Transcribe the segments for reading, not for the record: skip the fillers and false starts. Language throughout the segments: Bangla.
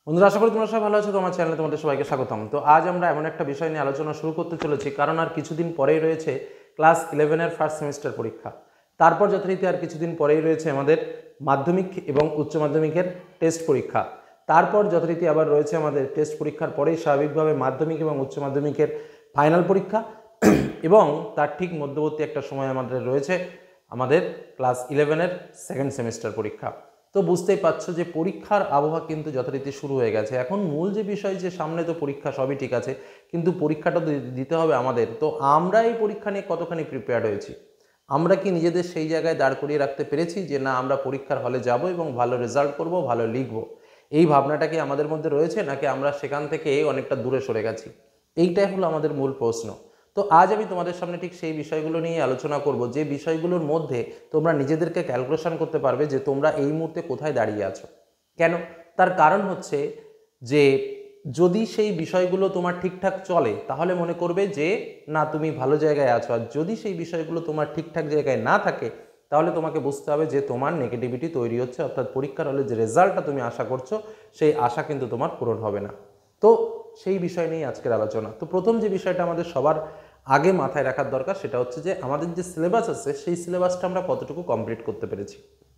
বন্ধুরা, আশা করি তোমরা সবাই ভালো আছো। তোমার চ্যানেলে তোমাদের সবাইকে স্বাগতম। তো আজ আমরা এমন একটা বিষয় নিয়ে আলোচনা শুরু করতে চলেছি, কারণ আর কিছুদিন পরেই রয়েছে ক্লাস 11-এর ফার্স্ট সেমিস্টার পরীক্ষা। তারপর যথারীতি আর কিছুদিন পরেই রয়েছে আমাদের মাধ্যমিক এবং উচ্চ মাধ্যমিকের টেস্ট পরীক্ষা। তারপর যথারীতি আবার রয়েছে আমাদের টেস্ট পরীক্ষার পরেই স্বাভাবিকভাবে মাধ্যমিক এবং উচ্চ মাধ্যমিকের ফাইনাল পরীক্ষা এবং তার ঠিক মধ্যবর্তী একটা সময় আমাদের রয়েছে আমাদের ক্লাস 11-এর সেকেন্ড সেমিস্টার পরীক্ষা। তো বুঝতেই পারছো যে পরীক্ষার আবহাওয়া কিন্তু যথারীতি শুরু হয়ে গেছে। এখন মূল যে বিষয় যে সামনে তো পরীক্ষা, সবই ঠিক আছে, কিন্তু পরীক্ষাটা দিতে হবে আমাদের। তো আমরা এই পরীক্ষা নিয়ে কতখানি প্রিপেয়ার্ড হয়েছি? আমরা কি নিজেদের সেই জায়গায় দাঁড় করিয়ে রাখতে পেরেছি যে না, আমরা পরীক্ষার হলে যাব এবং ভালো রেজাল্ট করব, ভালো লিখব? এই ভাবনাটা কি আমাদের মধ্যে রয়েছে, নাকি আমরা সেখান থেকে অনেকটা দূরে সরে গেছি? এইটাই হলো আমাদের মূল প্রশ্ন। তো আজ আমি তোমাদের সামনে ঠিক সেই বিষয়গুলো নিয়ে আলোচনা করব, যে বিষয়গুলোর মধ্যে তোমরা নিজেদেরকে ক্যালকুলেশন করতে পারবে যে তোমরা এই মুহূর্তে কোথায় দাঁড়িয়ে আছো। কেন? তার কারণ হচ্ছে যে যদি সেই বিষয়গুলো তোমার ঠিকঠাক চলে তাহলে মনে করবে যে না, তুমি ভালো জায়গায় আছো। আর যদি সেই বিষয়গুলো তোমার ঠিকঠাক জায়গায় না থাকে তাহলে তোমাকে বুঝতে হবে যে তোমার নেগেটিভিটি তৈরি হচ্ছে, অর্থাৎ পরীক্ষার হলে যে রেজাল্টটা তুমি আশা করছো সেই আশা কিন্তু তোমার পূরণ হবে না। তো সেই বিষয় নিয়ে আজকের আলোচনা। তো প্রথম যে বিষয়টা আমাদের সবার আগে মাথায় রাখার দরকার সেটা হচ্ছে যে আমাদের যে সিলেবাস আছে সেই সিলেবাসটা আমরা কতটুকু কমপ্লিট করতে পেরেছি।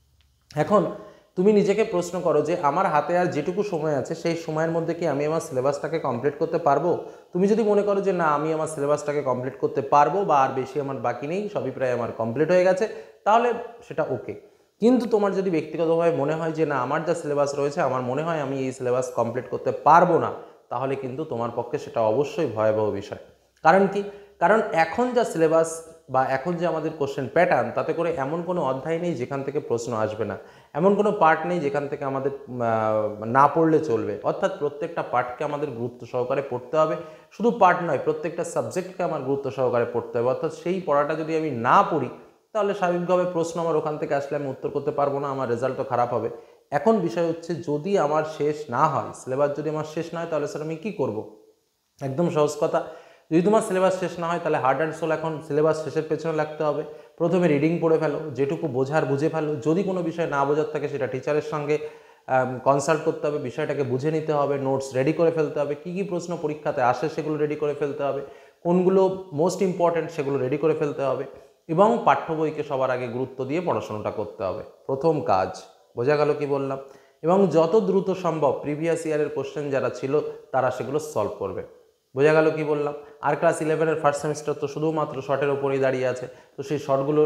এখন তুমি নিজেকে প্রশ্ন করো যে আমার হাতে আর যেটুকু সময় আছে সেই সময়ের মধ্যে কি আমি আমার সিলেবাসটাকে কমপ্লিট করতে পারবো? তুমি যদি মনে করো যে না, আমি আমার সিলেবাসটাকে কমপ্লিট করতে পারবো বা আর বেশি আমার বাকি নেই, সবই প্রায় আমার কমপ্লিট হয়ে গেছে, তাহলে সেটা ওকে। কিন্তু তোমার যদি ব্যক্তিগতভাবে মনে হয় যে না, আমার যা সিলেবাস রয়েছে আমার মনে হয় আমি এই সিলেবাস কমপ্লিট করতে পারবো না, তাহলে কিন্তু তোমার পক্ষে সেটা অবশ্যই ভয়াবহ বিষয়। কারণ কি? কারণ এখন যা সিলেবাস বা এখন যে আমাদের কোশ্চেন প্যাটার্ন, তাতে করে এমন কোনো অধ্যায় নেই যেখান থেকে প্রশ্ন আসবে না, এমন কোনো পার্ট নেই যেখান থেকে আমাদের না পড়লে চলবে। অর্থাৎ প্রত্যেকটা পার্টকে আমাদের গুরুত্ব সহকারে পড়তে হবে। শুধু পার্ট নয়, প্রত্যেকটা সাবজেক্টকে আমার গুরুত্ব সহকারে পড়তে হবে। অর্থাৎ সেই পড়াটা যদি আমি না পড়ি তাহলে স্বাভাবিকভাবে প্রশ্ন আমার ওখান থেকে আসলে আমি উত্তর করতে পারবো না, আমার রেজাল্টও খারাপ হবে। এখন বিষয় হচ্ছে, যদি আমার শেষ না হয়, সিলেবাস যদি আমার শেষ না হয়, তাহলে স্যার আমি কী করবো? একদম সহজ কথা, যদি তোমার সিলেবাস শেষ না হয় তাহলে হার্ড অ্যান্ড সোল এখন সিলেবাস শেষের পেছনে লাগতে হবে। প্রথমে রিডিং পড়ে ফেলো, যেটুকু বোঝার বুঝে ফেলো। যদি কোনো বিষয় না বোঝার থাকে সেটা টিচারের সঙ্গে কনসাল্ট করতে হবে, বিষয়টাকে বুঝে নিতে হবে, নোটস রেডি করে ফেলতে হবে, কী কী প্রশ্ন পরীক্ষাতে আসে সেগুলো রেডি করে ফেলতে হবে, কোনগুলো মোস্ট ইম্পর্ট্যান্ট সেগুলো রেডি করে ফেলতে হবে, এবং পাঠ্য বইকে সবার আগে গুরুত্ব দিয়ে পড়াশোনাটা করতে হবে। প্রথম কাজ। বোঝা গেল কি বললাম? এবং যত দ্রুত সম্ভব প্রিভিয়াস ইয়ারের কোশ্চেন যারা ছিল তারা সেগুলো সলভ করবে। বোঝা গেল কি বললাম? আর ক্লাস 11-এর ফার্স্ট সেমিস্টার তো শুধুমাত্র শর্টের ওপরেই দাঁড়িয়ে আছে। তো সেই শর্টগুলো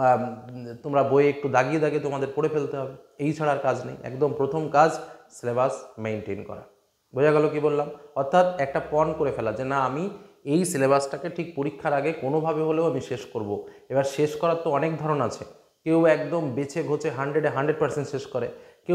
তোমরা বইয়ে একটু দাগিয়ে দাগিয়ে তোমাদের পড়ে ফেলতে হবে, এই ছাড়ার কাজ নেই। একদম প্রথম কাজ সিলেবাস মেনটেন করা। বোঝা গেল কি বললাম? অর্থাৎ একটা পণ করে ফেলা যে না, আমি এই সিলেবাসটাকে ঠিক পরীক্ষার আগে কোনোভাবে হলেও আমি শেষ করব। এবার শেষ করার তো অনেক ধরন আছে। কেউ একদম বেছে ঘোচে 100% শেষ করে, কেউ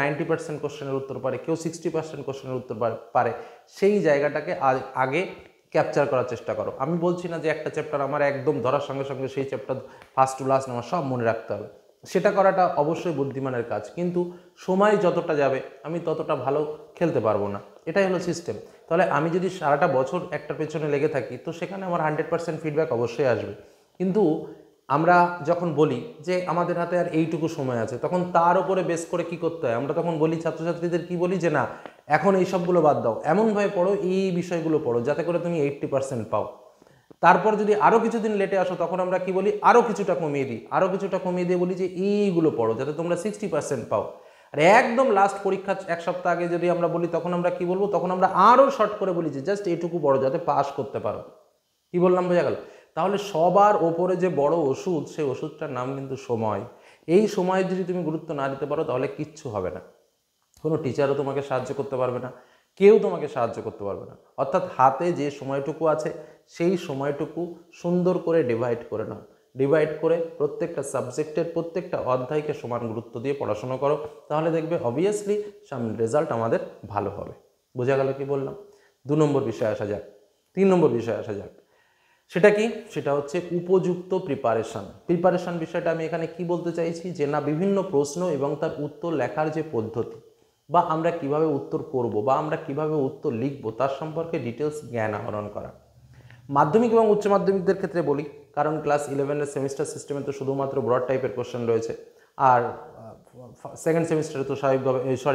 90% কোশ্চেনের উত্তর পারে, কেউ 60% কোশ্চেনের উত্তর পারে। সেই জায়গাটাকে আগে ক্যাপচার করার চেষ্টা করো। আমি বলছি না যে একটা চ্যাপ্টার আমার একদম ধরার সঙ্গে সঙ্গে সেই চ্যাপ্টার ফার্স্ট টু লাস্ট আমার সব মনে রাখতে হবে, সেটা করাটা অবশ্যই বুদ্ধিমানের কাজ, কিন্তু সময় যতটা যাবে আমি ততটা ভালো খেলতে পারবো না। এটাই হলো সিস্টেম। তাহলে আমি যদি সারাটা বছর একটার পেছনে লেগে থাকি তো সেখানে আমার 100% ফিডব্যাক অবশ্যই আসবে। কিন্তু আমরা যখন বলি যে আমাদের হাতে আর এইটুকু সময় আছে, তখন তার উপরে বেস করে কি করতে হয়? আমরা তখন বলি ছাত্রছাত্রীদের, কি বলি যে না, এখন এই সবগুলো বাদ দাও, এমনভাবে পড়ো, এই বিষয়গুলো পড়ো যাতে করে তুমি 80% পাও। তারপর যদি আরও কিছুদিন লেটে আসো তখন আমরা কি বলি, আরও কিছুটা কমিয়ে দিই, আরও কিছুটা কমিয়ে দিয়ে বলি যে এইগুলো পড়ো যাতে তোমরা 60% পাও। আর একদম লাস্ট পরীক্ষা এক সপ্তাহ আগে যদি আমরা বলি তখন আমরা কি বলবো? তখন আমরা আরও শর্ট করে বলি যে জাস্ট এইটুকু পড়ো যাতে পাস করতে পারো। কি বললাম? বোঝা গেল? তাহলে সবার ওপরে যে বড় ওষুধ, সেই ওষুধটার নাম কিন্তু সময়। এই সময় যদি তুমি গুরুত্ব না দিতে পারো তাহলে কিচ্ছু হবে না। কোনো টিচারও তোমাকে সাহায্য করতে পারবে না, কেউ তোমাকে সাহায্য করতে পারবে না। অর্থাৎ হাতে যে সময়টুকু আছে সেই সময়টুকু সুন্দর করে ডিভাইড করে নাও। ডিভাইড করে প্রত্যেকটা সাবজেক্টের প্রত্যেকটা অধ্যায়কে সমান গুরুত্ব দিয়ে পড়াশোনা করো, তাহলে দেখবে অবভিয়াসলি সামনে রেজাল্ট আমাদের ভালো হবে। বোঝা গেল কি বললাম? 2 নম্বর বিষয়ে আসা যাক, 3 নম্বর বিষয়ে আসা যাক। সেটা কি? সেটা হচ্ছে উপযুক্ত প্রিপারেশন বিষয়টা আমি এখানে কি বলতে চাইছি, যে না, বিভিন্ন প্রশ্ন এবং তার উত্তর লেখার যে পদ্ধতি, বা আমরা কিভাবে উত্তর করব, বা আমরা কিভাবে উত্তর লিখব, তার সম্পর্কে ডিটেলস জ্ঞান আহরণ করা। মাধ্যমিক এবং উচ্চ মাধ্যমিকদের ক্ষেত্রে বলি, কারণ ক্লাস 11-এর সেমিস্টার সিস্টেমে তো শুধুমাত্র ব্রড টাইপের কোশ্চেন রয়েছে, আর সেকেন্ড সেমিস্টারে তো স্বাভাবিকভাবে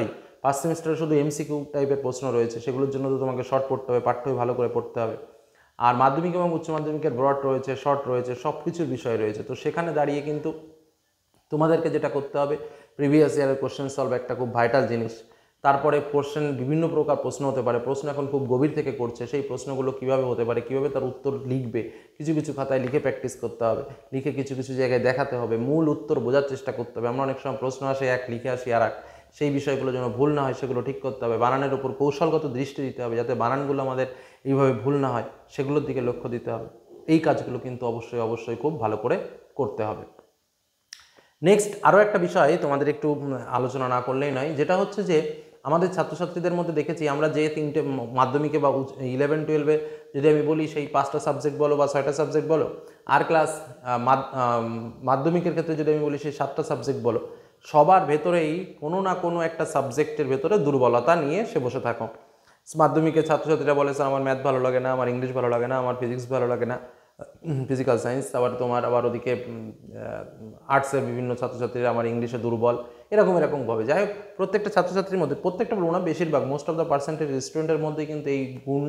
ফার্স্ট সেমিস্টারে শুধু এমসিকিউ টাইপের প্রশ্ন রয়েছে, সেগুলোর জন্য তো তোমাকে শর্ট পড়তে হবে, পাঠ্য বই ভালো করে পড়তে হবে। আর মাধ্যমিক এবং উচ্চ মাধ্যমিকের ব্রড রয়েছে, শর্ট রয়েছে, সব কিছুর বিষয় রয়েছে। তো সেখানে দাঁড়িয়ে কিন্তু তোমাদেরকে যেটা করতে হবে, প্রিভিয়াস ইয়ারের কোশ্চেন সলভ একটা খুব ভাইটাল জিনিস। তারপরে কোশ্চেন বিভিন্ন প্রকার প্রশ্ন হতে পারে, প্রশ্ন এখন খুব গভীর থেকে করছে, সেই প্রশ্নগুলো কীভাবে হতে পারে, কীভাবে তার উত্তর লিখবে, কিছু কিছু খাতায় লিখে প্র্যাকটিস করতে হবে, লিখে কিছু কিছু জায়গায় দেখাতে হবে, মূল উত্তর বোঝার চেষ্টা করতে হবে। আমরা অনেক সময় প্রশ্ন আসে এক, লিখে আসি আর এক, সেই বিষয়গুলো যেন ভুল না হয় সেগুলো ঠিক করতে হবে। বানানের উপর কৌশলগত দৃষ্টি দিতে হবে, যাতে বানানগুলো আমাদের এইভাবে ভুল না হয়, সেগুলোর দিকে লক্ষ্য দিতে হবে। এই কাজগুলো কিন্তু অবশ্যই অবশ্যই খুব ভালো করে করতে হবে। নেক্সট আরও একটা বিষয় তোমাদের একটু আলোচনা না করলেই নয়, যেটা হচ্ছে যে আমাদের ছাত্রছাত্রীদের মধ্যে দেখেছি আমরা যে তিনটে মাধ্যমিকে বা 11-12-এ যদি আমি বলি সেই 5টা সাবজেক্ট বলো বা 6টা সাবজেক্ট বলো, আর ক্লাস মাধ্যমিকের ক্ষেত্রে যদি আমি বলি সেই 7টা সাবজেক্ট বলো, সবার ভেতরেই কোনো না কোনো একটা সাবজেক্টের ভেতরে দুর্বলতা নিয়ে সে বসে থাকো। মাধ্যমিকের ছাত্রছাত্রীরা বলে স্যার আমার ম্যাথ ভালো লাগে না, আমার ইংলিশ ভালো লাগে না, আমার ফিজিক্স ভালো লাগে না, ফিজিক্যাল সায়েন্স। আবার ওদিকে আর্টসের বিভিন্ন ছাত্রছাত্রীরা আমার ইংলিশে দুর্বল, এরকমভাবে। যাই হোক, প্রত্যেকটা ছাত্রছাত্রীর মধ্যে, প্রত্যেকটা বলবো না, বেশিরভাগ মোস্ট অফ দ্য পার্সেন্টেজ স্টুডেন্টের মধ্যেই কিন্তু এই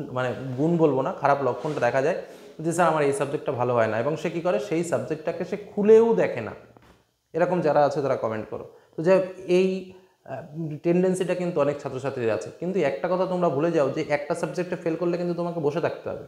গুণ বলবো না, খারাপ লক্ষণটা দেখা যায় যে স্যার আমার এই সাবজেক্টটা ভালো হয় না, এবং সে কী করে, সেই সাবজেক্টটাকে সে খুলেও দেখে না। এরকম যারা আছে তারা কমেন্ট করো। তো যাই হোক, এই টেন্ডেন্সিটা কিন্তু অনেক ছাত্রছাত্রীর আছে। কিন্তু একটা কথা তোমরা ভুলে যাও যে একটা সাবজেক্টে ফেল করলে কিন্তু তোমাকে বসে থাকতে হবে,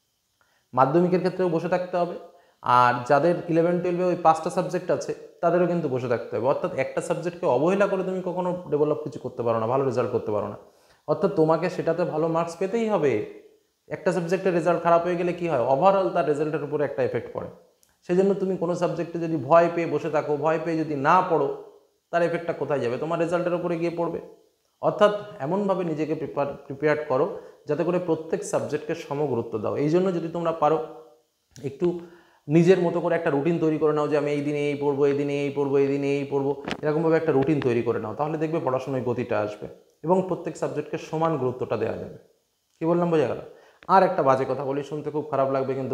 মাধ্যমিকের ক্ষেত্রেও বসে থাকতে হবে, আর যাদের 11-12-এ ওই 5টা সাবজেক্ট আছে তাদেরও কিন্তু বসে থাকতে হবে। অর্থাৎ একটা সাবজেক্টকে অবহেলা করে তুমি কখনো ডেভেলপ কিছু করতে পারো না, ভালো রেজাল্ট করতে পারো না। অর্থাৎ তোমাকে সেটাতে ভালো মার্কস পেতেই হবে। একটা সাবজেক্টের রেজাল্ট খারাপ হয়ে গেলে কী হয়, ওভারঅল তার রেজাল্টের উপরে একটা এফেক্ট পড়ে। সেজন্য তুমি কোনো সাবজেক্টে যদি ভয় পেয়ে বসে থাকো, ভয় পেয়ে যদি না পড়ো, তার এফেক্টটা কোথায় যাবে, তোমার রেজাল্টের উপরে গিয়ে পড়বে। অর্থাৎ এমনভাবে নিজেকে প্রিপেয়ার করো যাতে করে প্রত্যেক সাবজেক্টকে সমগুরুত্ব দাও। এই জন্য যদি তোমরা পারো একটু নিজের মতো করে একটা রুটিন তৈরি করে নাও, যে আমি এই দিনে এই পড়বো, এই দিনে এই পড়বো, এই দিনে এই পড়বো, এরকমভাবে একটা রুটিন তৈরি করে নাও, তাহলে দেখবে পড়াশোনায় গতিটা আসবে এবং প্রত্যেক সাবজেক্টকে সমান গুরুত্বটা দেওয়া যাবে। কী বললাম বোঝা গেল? আর একটা বাজে কথা বলি, শুনতে খুব খারাপ লাগবে কিন্তু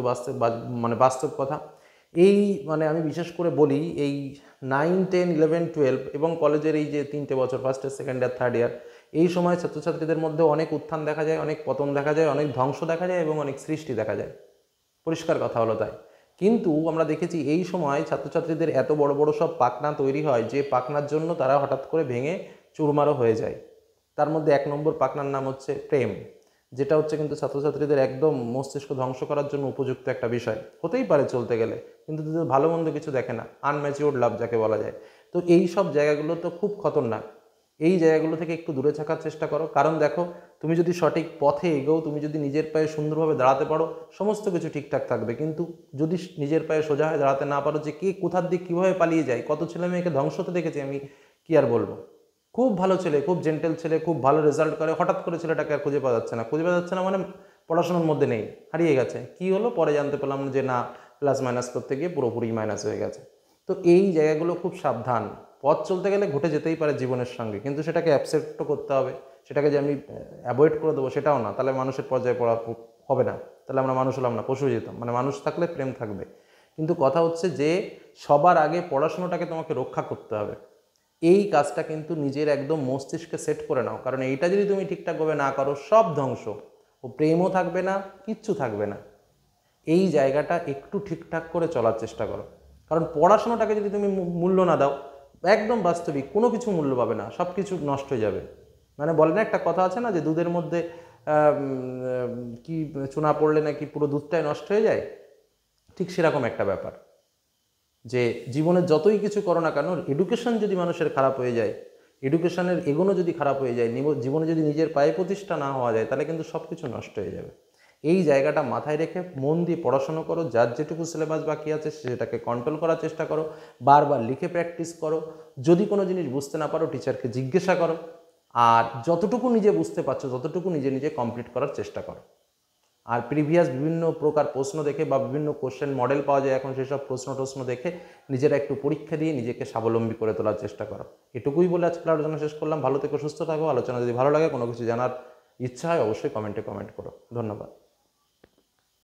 বাস্তব কথা। এই আমি বিশেষ করে বলি, এই 9, 10, 11, 12 এবং কলেজের এই যে 3টে বছর, first year, second year, third year, এই সময় ছাত্রছাত্রীদের মধ্যে অনেক উত্থান দেখা যায়, অনেক পতন দেখা যায়, অনেক ধ্বংস দেখা যায় এবং অনেক সৃষ্টি দেখা যায়। পরিষ্কার কথা হলো তাই। কিন্তু আমরা দেখেছি এই সময় ছাত্রছাত্রীদের এত বড় বড় সব পাখনা তৈরি হয়, যে পাখনার জন্য তারা হঠাৎ করে ভেঙে চুরমারও হয়ে যায়। তার মধ্যে 1 নম্বর পাখনার নাম হচ্ছে প্রেম, যেটা হচ্ছে কিন্তু ছাত্রছাত্রীদের একদম মস্তিষ্ক ধ্বংস করার জন্য উপযুক্ত একটা বিষয়। হতেই পারে চলতে গেলে, কিন্তু তাদের ভালো মন্দ কিছু দেখে না, আনম্যাচিওর্ড লাভ যাকে বলা যায়। তো এই সব জায়গাগুলো তো খুব খতরনাক। এই জায়গাগুলো থেকে একটু দূরে থাকার চেষ্টা করো, কারণ দেখো, তুমি যদি সঠিক পথে এগোও, তুমি যদি নিজের পায়ে সুন্দরভাবে দাঁড়াতে পারো, সমস্ত কিছু ঠিকঠাক থাকবে। কিন্তু যদি নিজের পায়ে সোজা হয়ে দাঁড়াতে না পারো, যে কে কোথার দিক কীভাবে পালিয়ে যায়, কত ছেলে মেয়েকে ধ্বংস হতে দেখেছি আমি, কি আর বলবো। খুব ভালো ছেলে, খুব জেন্টেল ছেলে, খুব ভালো রেজাল্ট করে, হঠাৎ করে ছেলেটাকে আর খুঁজে পাওয়া যাচ্ছে না মানে পড়াশোনার মধ্যে নেই, হারিয়ে গেছে। কি হলো পরে জানতে পেলাম যে না, প্লাস মাইনাস করতে গিয়ে পুরোপুরি মাইনাস হয়ে গেছে। তো এই জায়গাগুলো খুব সাবধান। পথ চলতে গেলে ঘটে যেতেই পারে জীবনের সঙ্গে, কিন্তু সেটাকে অ্যাকসেপ্টও করতে হবে। সেটাকে যে আমি অ্যাভয়েড করে দেবো সেটাও না, তাহলে মানুষের পর্যায়ে পড়া হবে না, তাহলে আমরা মানুষ হলাম না, পশু যেতাম। মানুষ থাকলে প্রেম থাকবে। কিন্তু কথা হচ্ছে যে সবার আগে পড়াশোনাটাকে তোমাকে রক্ষা করতে হবে। এই কাজটা কিন্তু নিজের একদম মস্তিষ্কে সেট করে নাও, কারণ এইটা যদি তুমি ঠিকঠাকভাবে না করো, সব ধ্বংস। ও প্রেমও থাকবে না, কিচ্ছু থাকবে না। এই জায়গাটা একটু ঠিকঠাক করে চলার চেষ্টা করো, কারণ পড়াশোনাটাকে যদি তুমি মূল্য না দাও, একদম বাস্তবিক কোনো কিছু মূল্য পাবে না, সব কিছু নষ্ট হয়ে যাবে। বলে না, একটা কথা আছে না, যে দুধের মধ্যে কি চুনা পড়লে নাকি পুরো দুধটাই নষ্ট হয়ে যায়। ঠিক সেরকম একটা ব্যাপার, যে জীবনে যতই কিছু করো না কেন, এডুকেশন যদি মানুষের খারাপ হয়ে যায়, এডুকেশনের এগোনো যদি খারাপ হয়ে যায়, জীবনে যদি নিজের পায়ে প্রতিষ্ঠা না হওয়া যায়, তাহলে কিন্তু সব কিছু নষ্ট হয়ে যাবে। এই জায়গাটা মাথায় রেখে মন দিয়ে পড়াশোনা করো, যার যেটুকু সিলেবাস বাকি আছে সেটাকে কন্ট্রোল করার চেষ্টা করো, বারবার লিখে প্র্যাকটিস করো। যদি কোনো জিনিস বুঝতে না পারো, টিচারকে জিজ্ঞাসা করো, আর যতটুকু নিজে বুঝতে পারছো ততটুকু নিজে কমপ্লিট করার চেষ্টা করো। আর প্রিভিয়াস বিভিন্ন প্রকার প্রশ্ন দেখে বা বিভিন্ন কোশ্চেন মডেল পাওয়া যায় এখন, সেসব প্রশ্ন দেখে নিজেরা একটু পরীক্ষা দিয়ে নিজেকে স্বাবলম্বী করে তোলার চেষ্টা করো। এটুকুই বলে আজকের আলোচনা শেষ করলাম। ভালো থেকো, সুস্থ থাকো। আলোচনা যদি ভালো লাগে, কোনো কিছু জানার ইচ্ছা হয়, অবশ্যই কমেন্টে কমেন্ট করো। ধন্যবাদ।